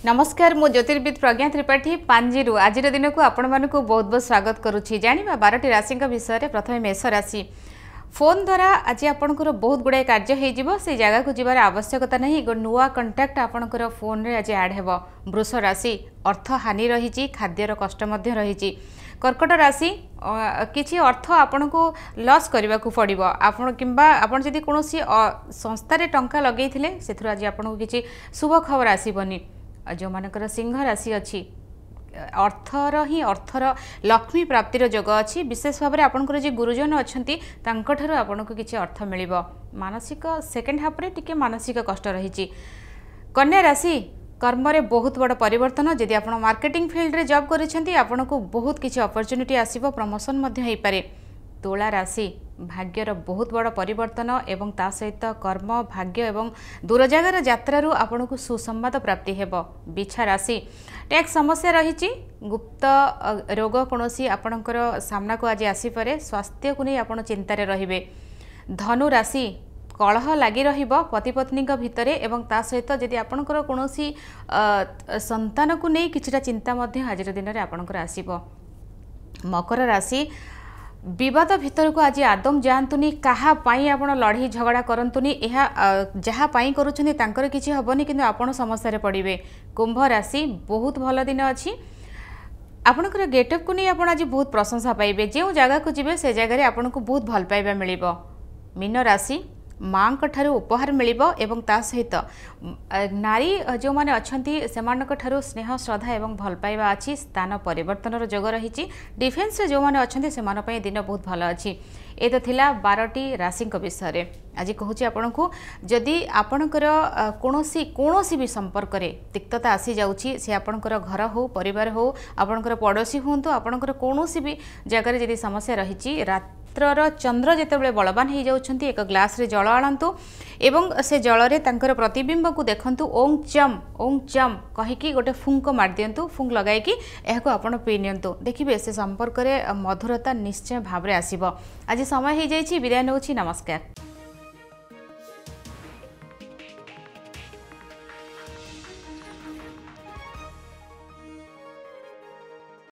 नमस्कार मु ज्योतिर्विद प्रज्ञा त्रिपाठी पांजीरु आज दिन को आपण मानक बहुत बहुत स्वागत करुच्ची जाना 12टी राशि विषय प्रथम मेष राशि फोन द्वारा आज आपंकर बहुत गुड़ाए कार्य हो से जगह को जबार आवश्यकता नहीं नुआ कंटाक्ट आपंकर फोन रे आज ऐड हो। वृष राशि अर्थ हानि रही खाद्यर कष्ट रही। कर्कट राशि किछि अर्थ आपन को लॉस करने को पड़ो आपण किंबा आपण जदि कोनोसी संस्था रे टंका लगेइथिले सेथुर आज आपन को किछि शुभ खबर आसीबनी। जो मानकर सिंह राशि अच्छी अर्थर ही अर्थर लक्ष्मी प्राप्तिर जोग अच्छी विशेष भाव में आपंकर जो गुरुजन अच्छा आपन को किसी अर्थ मिल मानसिक सेकेंड हाफ रे टिके मानसिक कष्ट रही। कन्या राशि कर्म रे बहुत बड़ परिवर्तन जदि आप मार्केटिंग फील्ड रे जॉब करिसेंती आपन को बहुत किसी अपॉर्चुनिटी आसीबो प्रमोशन मध्य होई पारे। तुला राशि भाग्यर बहुत बड़ परिवर्तन एवं ता सहित कर्म भाग्य एवं दूर जगार यात्रारू आपन को सुसंवाद प्राप्ति हेबो। बिछा राशि टैक्स समस्या रही गुप्त रोग कोनोसी आपणकर सामना को आज आसी पारे स्वास्थ्य को नहीं आपन चिंतारे रहिबे। धनु राशि कलह लगी रहिबो पति पत्नी भितर एवं ता सहित जदि आपणकर कोनोसी संतान को नहीं किछिटा चिंता मध्य आज दिन में आपणकर आसीबो। मकर राशि विवाद भितर को आज आदम जातुनी कहा आपण लड़ी झगड़ा करतुनी जहाँ करुँच तांकर किसी हेनी कि आपड़ समस्या पड़े। कुंभ राशि बहुत भल दिन अच्छी आपणकर गेटअप को नहीं आज बहुत प्रशंसा पाइबे जो जगह को जी से जगह आपन को बहुत भल पाइबा मिल। मीन राशि माँ ठारू उपहार मिल एवं ता सहित नारी जो मैंने अच्छा से स्नेह श्रद्धा एवं भल पाइबा अच्छी स्थान परिवर्तन जोग रही। डिफेन्स जो मैंने अच्छा से दिन बहुत भल अच्छी। ये तो थिला 12टी राशि विषय आज कहूँ आपन को जदि आपणकर कौनसी भी संपर्क रे तिक्तता आसी जाउछि से आपणकर घर हो परिवार हो आपणकर पड़ोशी हूँ आपणकर कौनसी भी जगह जदि समस्या रही रात्रर चंद्र जितेबाला बलवान हो जाउछंती एक ग्लास रे जल आनतु एवं से जल रे तांकर प्रतिबिंब को देखंतु ओं चम कहीकि गोटे फुंक मार दियंतु फुंक लगाइकी एहाको आपण पी नियंतु देखिबे से संपर्क रे मधुरता निश्चय भाव रे आसीबो। आज समय हो जाइछि विदाय नउछि नमस्कार।